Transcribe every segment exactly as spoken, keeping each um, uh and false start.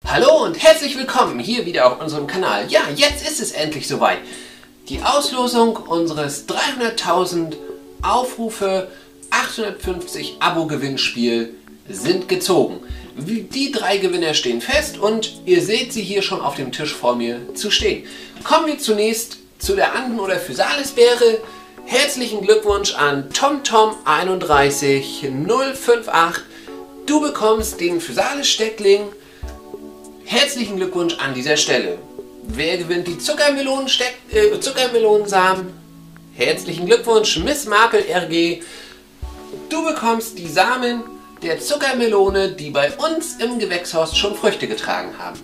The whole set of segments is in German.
Hallo und herzlich willkommen hier wieder auf unserem Kanal. Ja, jetzt ist es endlich soweit. Die Auslosung unseres dreihunderttausend Aufrufe, achthundertfünfzig Abo-Gewinnspiel sind gezogen. Die drei Gewinner stehen fest und ihr seht sie hier schon auf dem Tisch vor mir zu stehen. Kommen wir zunächst zu der Anden- oder Physalis-Beere. Herzlichen Glückwunsch an TomTom eins drei null fünf acht. Du bekommst den Physalis-Steckling. Herzlichen Glückwunsch an dieser Stelle. Wer gewinnt die Zuckermelonen äh, Zuckermelonensamen? Herzlichen Glückwunsch, Miss Marple R G. Du bekommst die Samen der Zuckermelone, die bei uns im Gewächshaus schon Früchte getragen haben.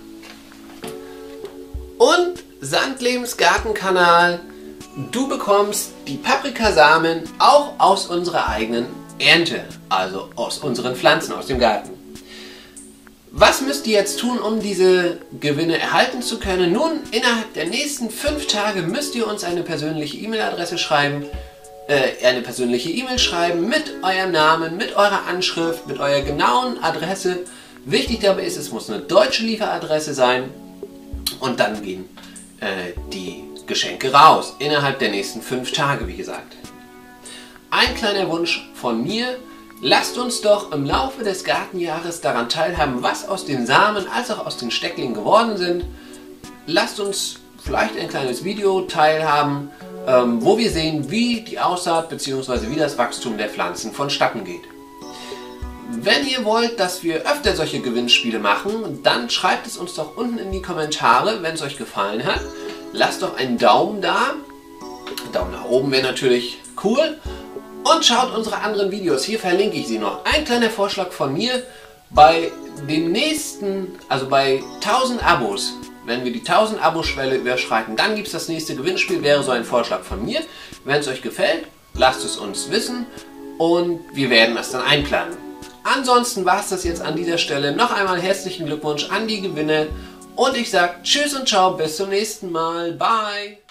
Und Sandlebens Gartenkanal, du bekommst die Paprikasamen auch aus unserer eigenen Ernte, also aus unseren Pflanzen aus dem Garten. Was müsst ihr jetzt tun, um diese Gewinne erhalten zu können? Nun, innerhalb der nächsten fünf Tage müsst ihr uns eine persönliche E-Mail-Adresse schreiben, äh, eine persönliche E-Mail schreiben mit eurem Namen, mit eurer Anschrift, mit eurer genauen Adresse. Wichtig dabei ist, es muss eine deutsche Lieferadresse sein und dann gehen äh, die Geschenke raus, innerhalb der nächsten fünf Tage, wie gesagt. Ein kleiner Wunsch von mir. Lasst uns doch im Laufe des Gartenjahres daran teilhaben, was aus den Samen als auch aus den Stecklingen geworden sind. Lasst uns vielleicht ein kleines Video teilhaben, ähm, wo wir sehen, wie die Aussaat bzw. wie das Wachstum der Pflanzen vonstatten geht. Wenn ihr wollt, dass wir öfter solche Gewinnspiele machen, dann schreibt es uns doch unten in die Kommentare, wenn es euch gefallen hat. Lasst doch einen Daumen da. Daumen nach oben wäre natürlich cool. Und schaut unsere anderen Videos, hier verlinke ich sie noch. Ein kleiner Vorschlag von mir, bei dem nächsten, also bei tausend Abos, wenn wir die tausend Abo-Schwelle überschreiten, dann gibt es das nächste Gewinnspiel, wäre so ein Vorschlag von mir. Wenn es euch gefällt, lasst es uns wissen und wir werden das dann einplanen. Ansonsten war es das jetzt an dieser Stelle. Noch einmal herzlichen Glückwunsch an die Gewinner und ich sage Tschüss und Ciao, bis zum nächsten Mal. Bye!